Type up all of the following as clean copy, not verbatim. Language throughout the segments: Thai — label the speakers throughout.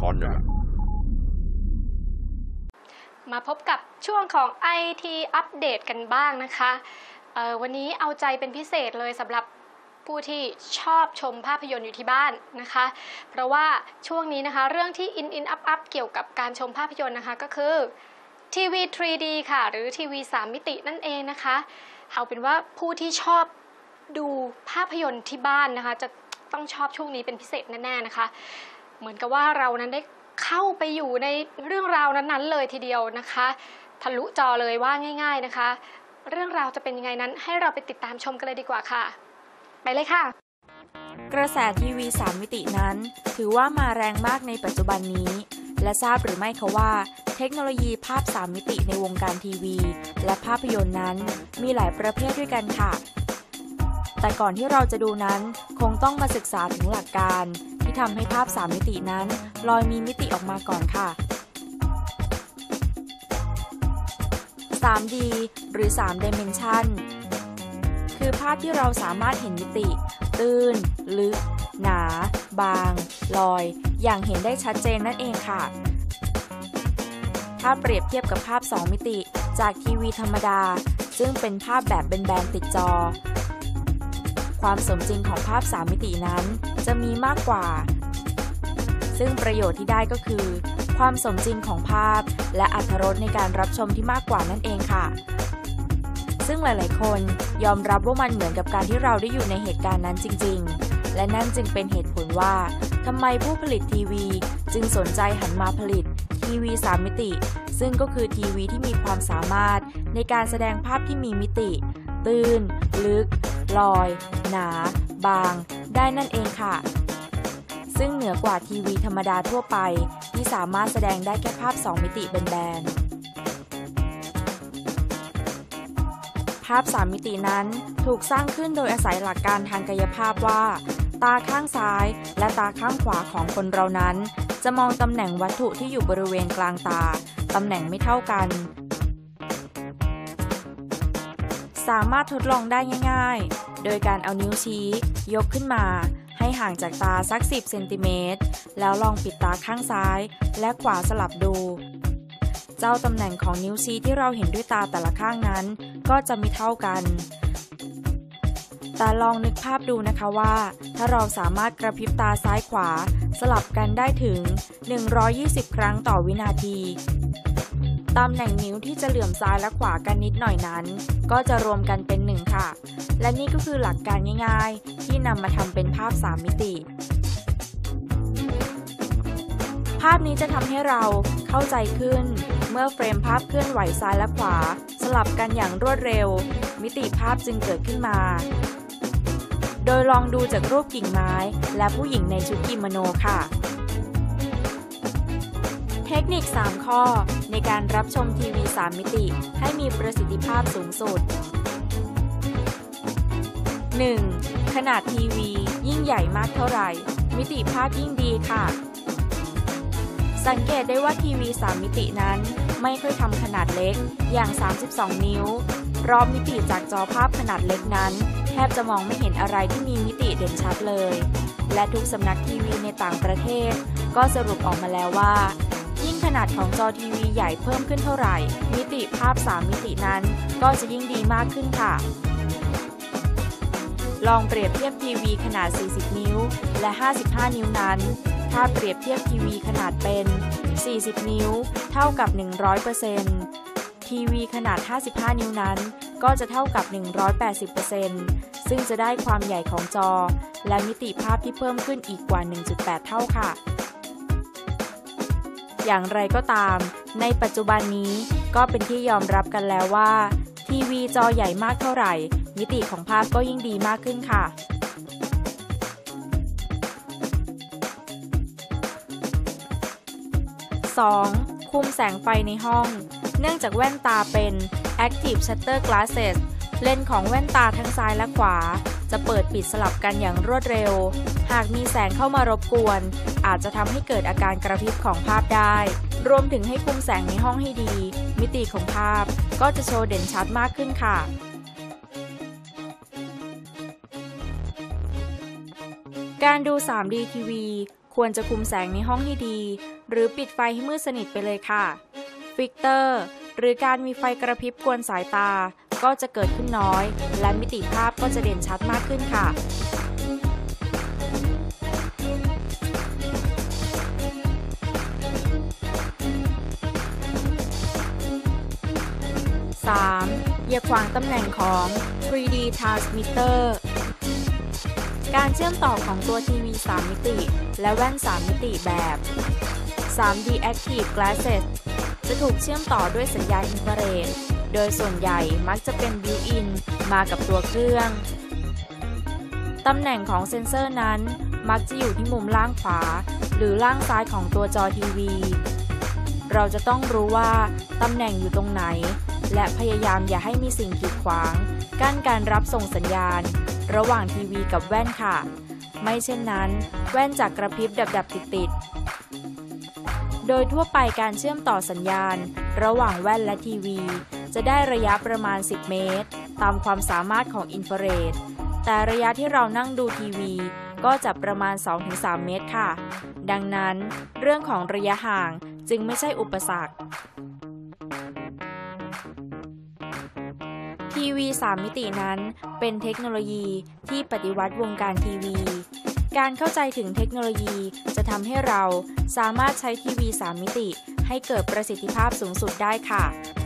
Speaker 1: อนเนี่ย
Speaker 2: มาพบกับช่วงของ IT อัปเดตกันบ้างนะคะวันนี้เอาใจเป็นพิเศษเลยสำหรับผู้ที่ชอบชมภาพยนตร์อยู่ที่บ้านนะคะเพราะว่าช่วงนี้นะคะเรื่องที่อินอัพเกี่ยวกับการชมภาพยนตร์นะคะก็คือทีวี 3D ค่ะหรือทีวี3มิตินั่นเองนะคะเอาเป็นว่าผู้ที่ชอบดูภาพยนตร์ที่บ้านนะคะจะต้องชอบช่วงนี้เป็นพิเศษแน่ๆนะคะเหมือนกับว่าเรานั้นได้เข้าไปอยู่ในเรื่องราวนั้นๆเลยทีเดียวนะคะทะลุจอเลยว่าง่ายๆนะคะเรื่องราวจะเป็นยังไงนั้นให้เราไปติดตามชมกันเลยดีกว่าค่ะไปเลยค่ะ
Speaker 3: กระแสทีวี3มิตินั้นถือว่ามาแรงมากในปัจจุบันนี้และทราบหรือไม่คะว่าเทคโนโลยีภาพ3มิติในวงการทีวีและภาพยนตร์นั้นมีหลายประเภทด้วยกันค่ะแต่ก่อนที่เราจะดูนั้นคงต้องมาศึกษาถึงหลักการที่ทำให้ภาพ3มิตินั้นลอยมีมิติออกมาก่อนค่ะ 3D หรือ3 Dimension คือภาพที่เราสามารถเห็นมิติตื้นลึกหนาบางลอยอย่างเห็นได้ชัดเจนนั่นเองค่ะถ้าเปรียบเทียบกับภาพ2มิติจากทีวีธรรมดาซึ่งเป็นภาพแบบแบนๆติดจอความสมจริงของภาพ3มิตินั้นจะมีมากกว่าซึ่งประโยชน์ที่ได้ก็คือความสมจริงของภาพและอรรถรสในการรับชมที่มากกว่านั่นเองค่ะซึ่งหลายๆคนยอมรับว่ามันเหมือนกับการที่เราได้อยู่ในเหตุการณ์นั้นจริงๆและนั่นจึงเป็นเหตุผลว่าทำไมผู้ผลิตทีวีจึงสนใจหันมาผลิตทีวี3มิติซึ่งก็คือทีวีที่มีความสามารถในการแสดงภาพที่มีมิติตื้นลึกลอยหนาบางได้นั่นเองค่ะซึ่งเหนือกว่าทีวีธรรมดาทั่วไปที่สามารถแสดงได้แค่ภาพ2มิติแบนๆภาพ3มิตินั้นถูกสร้างขึ้นโดยอาศัยหลักการทางกายภาพว่าตาข้างซ้ายและตาข้างขวาของคนเรานั้นจะมองตำแหน่งวัตถุที่อยู่บริเวณกลางตาตำแหน่งไม่เท่ากันสามารถทดลองได้ง่ายๆโดยการเอานิ้วชี้ยกขึ้นมาให้ห่างจากตาสัก10 เซนติเมตรแล้วลองปิดตาข้างซ้ายและขวาสลับดูเจ้าตำแหน่งของนิ้วชี้ที่เราเห็นด้วยตาแต่ละข้างนั้นก็จะไม่เท่ากันแต่ลองนึกภาพดูนะคะว่าถ้าเราสามารถกระพริบตาซ้ายขวาสลับกันได้ถึง120ครั้งต่อวินาทีตำแหน่งนิ้วที่จะเหลื่อมซ้ายและขวากันนิดหน่อยนั้นก็จะรวมกันเป็น1ค่ะและนี่ก็คือหลักการง่ายๆที่นำมาทำเป็นภาพ3มิติภาพนี้จะทำให้เราเข้าใจขึ้นเมื่อเฟรมภาพเคลื่อนไหวซ้ายและขวาสลับกันอย่างรวดเร็วมิติภาพจึงเกิดขึ้นมาโดยลองดูจากรูปกิ่งไม้และผู้หญิงในชุดกิโมโนค่ะเทคนิค3ข้อในการรับชมทีวี3มิติให้มีประสิทธิภาพสูงสุด 1. ขนาดทีวียิ่งใหญ่มากเท่าไหร่มิติภาพยิ่งดีค่ะสังเกตได้ว่าทีวี3มิตินั้นไม่ค่อยทำขนาดเล็กอย่าง32นิ้วรอบมิติจากจอภาพขนาดเล็กนั้นแทบจะมองไม่เห็นอะไรที่มีมิติเด่นชัดเลยและทุกสำนักทีวีในต่างประเทศก็สรุปออกมาแล้วว่ายิ่งขนาดของจอทีวีใหญ่เพิ่มขึ้นเท่าไหร่มิติภาพ3มิตินั้นก็จะยิ่งดีมากขึ้นค่ะลองเปรียบเทียบทีวีขนาด40นิ้วและ55นิ้วนั้นถ้าเปรียบเทียบทีวีขนาดเป็น40นิ้วเท่ากับ 100% ทีวีขนาด55นิ้วนั้นก็จะเท่ากับ 180% ซึ่งจะได้ความใหญ่ของจอและมิติภาพที่เพิ่มขึ้นอีกกว่า 1.8 เท่าค่ะอย่างไรก็ตามในปัจจุบันนี้ก็เป็นที่ยอมรับกันแล้วว่าทีวีจอใหญ่มากเท่าไหร่มิติของภาพก็ยิ่งดีมากขึ้นค่ะ 2. คุมแสงไฟในห้องเนื่องจากแว่นตาเป็น Active Shutter Glasses เลนส์ของแว่นตาทั้งซ้ายและขวาจะเปิดปิดสลับกันอย่างรวดเร็วหากมีแสงเข้ามารบกวนอาจจะทำให้เกิดอาการกระพริบของภาพได้รวมถึงให้คุมแสงในห้องให้ดีมิติของภาพก็จะโชว์เด่นชัดมากขึ้นค่ะการดู 3D ทีวีคควรจะคุมแสงในห้องให้ดีหรือปิดไฟให้มืดสนิทไปเลยค่ะฟิกเตอร์หรือการมีไฟกระพริบกวนสายตาก็จะเกิดขึ้นน้อยและมิติภาพก็จะเด่นชัดมากขึ้นค่ะ3. อย่าขวางตำแหน่งของ 3D transmitter การเชื่อมต่อของตัวทีวี 3 มิติและแว่น 3 มิติแบบ 3D Active Glasses จะถูกเชื่อมต่อด้วยสัญญาณอินฟราเรดโดยส่วนใหญ่มักจะเป็น built-in มากับตัวเครื่องตำแหน่งของเซ็นเซอร์นั้นมักจะอยู่ที่มุมล่างขวาหรือล่างซ้ายของตัวจอทีวีเราจะต้องรู้ว่าตำแหน่งอยู่ตรงไหนและพยายามอย่าให้มีสิ่งกีดขวางกั้นการรับส่งสัญญาณระหว่างทีวีกับแว่นค่ะไม่เช่นนั้นแว่นจะกระพริบดับๆติดๆโดยทั่วไปการเชื่อมต่อสัญญาณระหว่างแว่นและทีวีจะได้ระยะประมาณ10 เมตรตามความสามารถของอินฟราเรดแต่ระยะที่เรานั่งดูทีวีก็จะประมาณ 2-3 เมตรค่ะดังนั้นเรื่องของระยะห่างจึงไม่ใช่อุปสรรคทีวี 3 มิตินั้นเป็นเทคโนโลยีที่ปฏิวัติวงการทีวีการเข้าใจถึงเทคโนโลยีจะทำให้เราสามารถใช้ทีวี 3 มิติให้เกิดประสิทธิภาพสูงสุดได้ค่ะ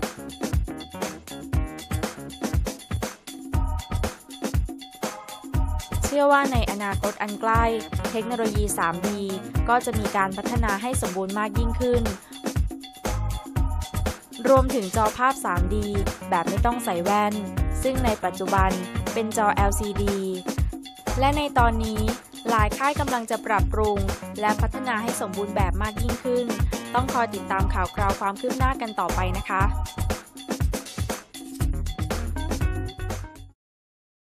Speaker 3: เชื่อว่าในอนาคตอันใกล้เทคโนโลยี 3D ก็จะมีการพัฒนาให้สมบูรณ์มากยิ่งขึ้นรวมถึงจอภาพ 3D แบบไม่ต้องใส่แว่นซึ่งในปัจจุบันเป็นจอ LCD และในตอนนี้หลายค่ายกำลังจะปรับปรุงและพัฒนาให้สมบูรณ์แบบมากยิ่งขึ้นต้องคอยติดตามข่าวคราวความคืบหน้ากันต่อไปนะคะ